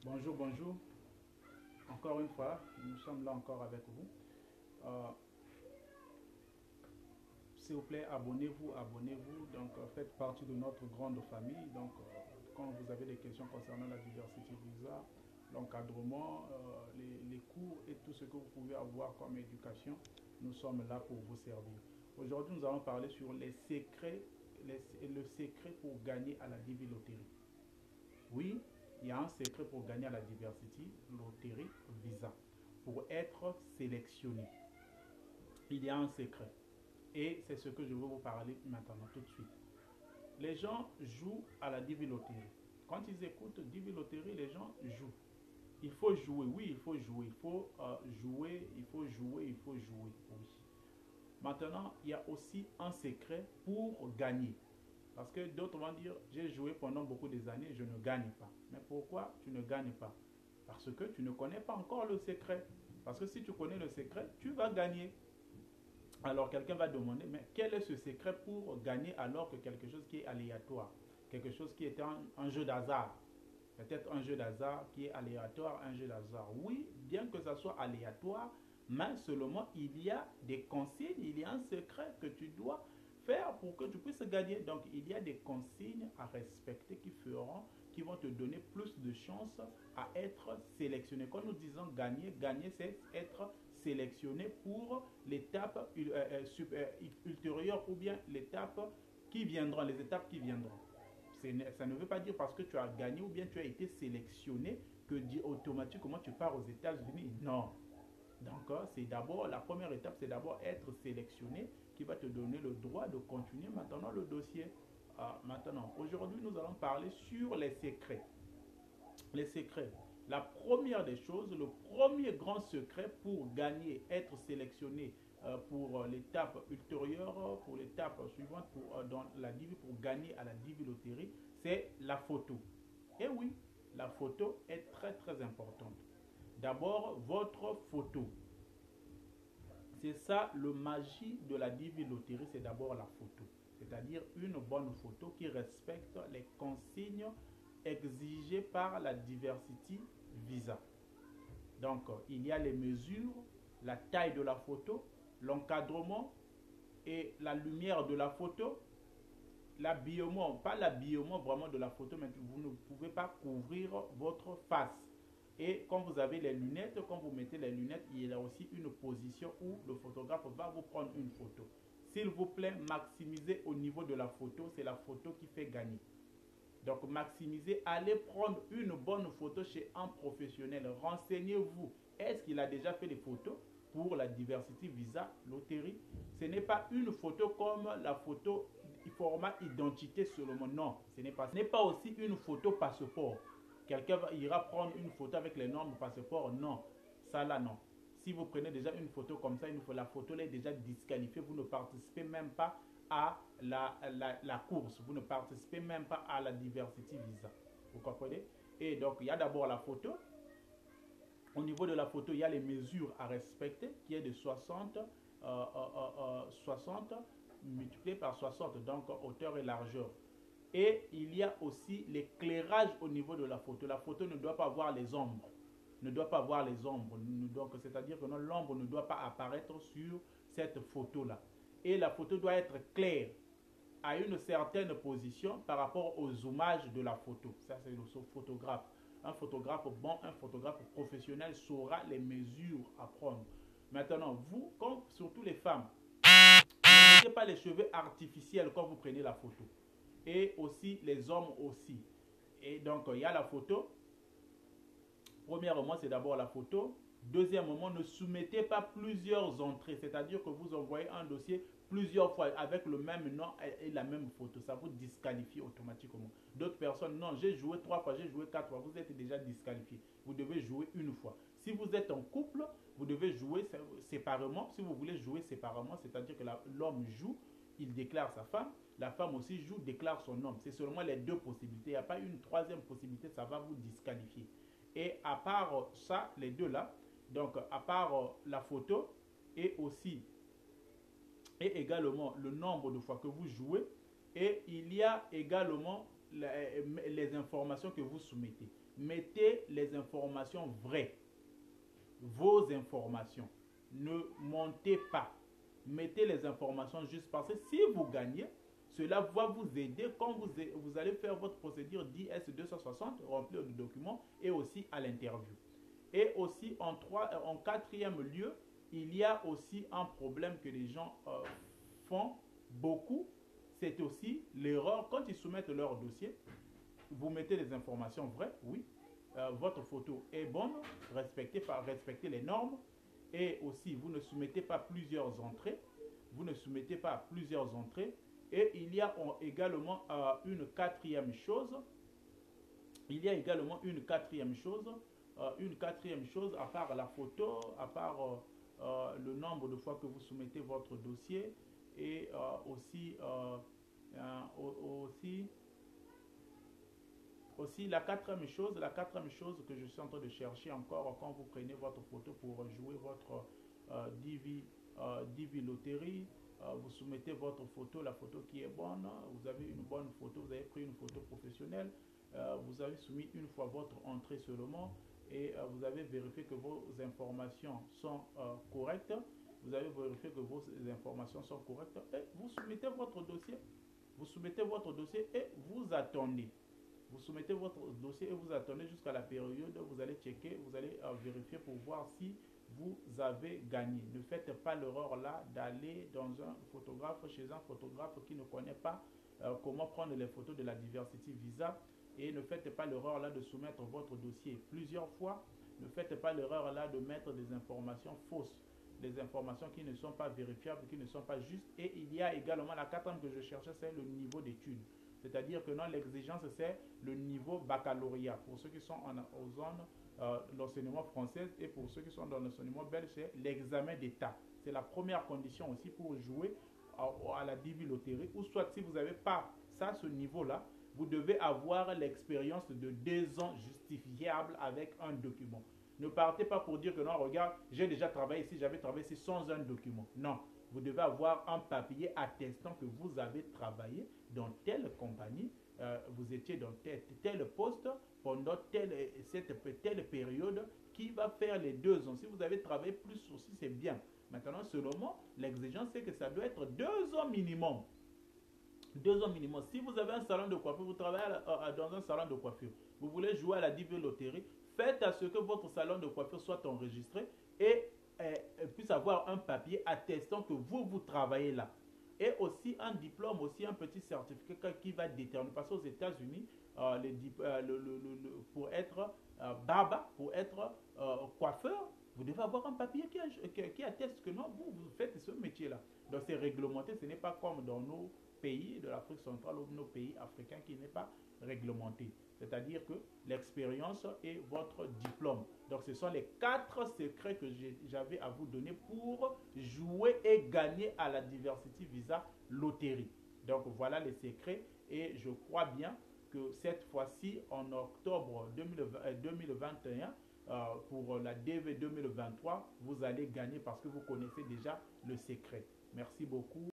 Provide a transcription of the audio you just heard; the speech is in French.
Bonjour, bonjour. Encore une fois, nous sommes là encore avec vous. Euh, S'il vous plaît, abonnez-vous, abonnez-vous. Donc, faites partie de notre grande famille. Donc, quand vous avez des questions concernant la diversité visa, l'encadrement, les cours et tout ce que vous pouvez avoir comme éducation, nous sommes là pour vous servir. Aujourd'hui, nous allons parler sur les secrets, le secret pour gagner à la Divi Loterie. Oui, il y a un secret pour gagner à la diversity loterie visa. Pour être sélectionné, il y a un secret. Et c'est ce que je veux vous parler maintenant, tout de suite. Les gens jouent à la Divi Loterie. Quand ils écoutent Divi Loterie, les gens jouent. Il faut jouer, oui, il faut jouer. Il faut jouer, il faut jouer, il faut jouer, oui. Maintenant, il y a aussi un secret pour gagner. Parce que d'autres vont dire, j'ai joué pendant beaucoup des années, je ne gagne pas. Mais pourquoi tu ne gagnes pas? Parce que tu ne connais pas encore le secret. Parce que si tu connais le secret, tu vas gagner. Alors quelqu'un va demander, mais quel est ce secret pour gagner alors que quelque chose qui est aléatoire, quelque chose qui est un jeu d'hasard, peut-être un jeu d'hasard qui est aléatoire, un jeu d'hasard. Oui, bien que ça soit aléatoire, mais seulement il y a des consignes, il y a un secret que tu dois faire pour que tu puisses gagner. Donc il y a des consignes à respecter qui vont te donner plus de chances à être sélectionné. Quand nous disons gagner, gagner c'est être sélectionné pour l'étape ultérieure ou bien l'étape qui viendra, les étapes qui viendront. Ça ne veut pas dire parce que tu as gagné ou bien tu as été sélectionné que automatiquement tu pars aux États-Unis. Non. Donc, c'est d'abord, la première étape, c'est d'abord être sélectionné qui va te donner le droit de continuer maintenant le dossier. Maintenant, aujourd'hui, nous allons parler sur les secrets. Les secrets. La première des choses, le premier grand secret pour gagner, être sélectionné pour l'étape ultérieure, pour l'étape suivante, dans la Divi, pour gagner à la Divi Loterie, c'est la photo. Et oui, la photo est très très importante. D'abord, votre photo. C'est ça le magie de la Divi Loterie, c'est d'abord la photo. C'est-à-dire une bonne photo qui respecte les consignes exigées par la Diversity Visa. Donc, il y a les mesures, la taille de la photo, l'encadrement et la lumière de la photo, l'habillement, pas l'habillement vraiment de la photo, mais vous ne pouvez pas couvrir votre face. Et quand vous avez les lunettes, quand vous mettez les lunettes, il y a aussi une position où le photographe va vous prendre une photo. S'il vous plaît, maximisez au niveau de la photo, c'est la photo qui fait gagner. Donc maximisez, allez prendre une bonne photo chez un professionnel. Renseignez-vous. Est-ce qu'il a déjà fait des photos pour la Diversity Visa Loterie? Ce n'est pas une photo comme la photo format identité seulement. Non, ce n'est pas. Ce n'est pas aussi une photo passeport. Quelqu'un ira prendre une photo avec les normes passeport. Non, ça là non. Si vous prenez déjà une photo comme ça, la photo là est déjà disqualifiée. Vous ne participez même pas à la course. Vous ne participez même pas à la Diversity Visa. Vous comprenez? Et donc, il y a d'abord la photo. Au niveau de la photo, il y a les mesures à respecter, qui est de 60 multiplié par 60, donc hauteur et largeur. Et il y a aussi l'éclairage au niveau de la photo. La photo ne doit pas avoir les ombres. Ne doit pas avoir les ombres. Donc, c'est-à-dire que l'ombre ne doit pas apparaître sur cette photo-là. Et la photo doit être claire à une certaine position par rapport au zoomage de la photo. Ça, c'est le photographe. Un photographe bon, un photographe professionnel saura les mesures à prendre. Maintenant, vous, comme surtout les femmes, ne mettez pas les cheveux artificiels quand vous prenez la photo. Et aussi les hommes aussi. Et donc, il y a la photo. Premièrement, c'est d'abord la photo. Deuxièmement, ne soumettez pas plusieurs entrées, c'est-à-dire que vous envoyez un dossier plusieurs fois avec le même nom et la même photo. Ça vous disqualifie automatiquement. D'autres personnes, non, j'ai joué 3 fois, j'ai joué 4 fois, vous êtes déjà disqualifié. Vous devez jouer une fois. Si vous êtes en couple, vous devez jouer séparément. Si vous voulez jouer séparément, c'est-à-dire que l'homme joue, il déclare sa femme, la femme aussi joue, déclare son homme. C'est seulement les deux possibilités. Il n'y a pas une troisième possibilité, ça va vous disqualifier. Et à part ça, les deux là, donc à part la photo et aussi et également le nombre de fois que vous jouez, et il y a également les informations que vous soumettez. mettez les informations vraies. Vos informations. Ne mentez pas. Mettez les informations juste parce que si vous gagnez, cela va vous aider quand vous allez faire votre procédure d'IS-260, remplir le document et aussi à l'interview. Et aussi en quatrième lieu, il y a aussi un problème que les gens font beaucoup. C'est aussi l'erreur quand ils soumettent leur dossier. Vous mettez les informations vraies, oui. Votre photo est bonne, respectez les normes. Et aussi, vous ne soumettez pas plusieurs entrées. Vous ne soumettez pas plusieurs entrées. Et il y a également une quatrième chose. Il y a également une quatrième chose, à part la photo, à part le nombre de fois que vous soumettez votre dossier et aussi la quatrième chose que je suis en train de chercher encore quand vous prenez votre photo pour jouer votre DV loterie, vous soumettez votre photo, la photo qui est bonne, vous avez une bonne photo, vous avez pris une photo professionnelle, vous avez soumis une fois votre entrée seulement et vous avez vérifié que vos informations sont correctes, vous avez vérifié que vos informations sont correctes et vous soumettez votre dossier. Vous soumettez votre dossier et vous attendez. Vous soumettez votre dossier et vous attendez jusqu'à la période, vous allez checker, vous allez vérifier pour voir si vous avez gagné. Ne faites pas l'erreur là d'aller chez un photographe qui ne connaît pas comment prendre les photos de la Diversity Visa. Et ne faites pas l'erreur là de soumettre votre dossier plusieurs fois. Ne faites pas l'erreur là de mettre des informations fausses, des informations qui ne sont pas vérifiables, qui ne sont pas justes. Et il y a également la quatrième que je cherchais, c'est le niveau d'études. C'est-à-dire que non, l'exigence, c'est le niveau baccalauréat. Pour ceux qui sont aux zones l'enseignement français et pour ceux qui sont dans l'enseignement belge, c'est l'examen d'État. C'est la première condition aussi pour jouer à la DV loterie. Ou soit si vous n'avez pas ça, ce niveau-là, vous devez avoir l'expérience de 2 ans justifiable avec un document. Ne partez pas pour dire que non, regarde, j'ai déjà travaillé ici, j'avais travaillé ici sans un document. Non. Vous devez avoir un papier attestant que vous avez travaillé dans telle compagnie, vous étiez dans tel poste pendant telle période qui va faire les 2 ans. Si vous avez travaillé plus aussi, c'est bien. Maintenant, seulement, l'exigence, c'est que ça doit être 2 ans minimum. 2 ans minimum. Si vous avez un salon de coiffure, vous travaillez dans un salon de coiffure, vous voulez jouer à la DV loterie, faites à ce que votre salon de coiffure soit enregistré et puisse avoir un papier attestant que vous travaillez là. Et aussi un diplôme, aussi un petit certificat qui va déterminer. Parce qu'aux États-Unis, pour être barba, pour être coiffeur, vous devez avoir un papier qui atteste que non, vous faites ce métier-là. Donc c'est réglementé, ce n'est pas comme dans nos pays de l'Afrique centrale ou nos pays africains qui n'est pas réglementé. C'est-à-dire que l'expérience et votre diplôme. Donc ce sont les 4 secrets que j'avais à vous donner pour jouer et gagner à la Diversity Visa loterie. Donc voilà les secrets et je crois bien que cette fois-ci en octobre 2021 pour la DV 2023 vous allez gagner parce que vous connaissez déjà le secret. Merci beaucoup.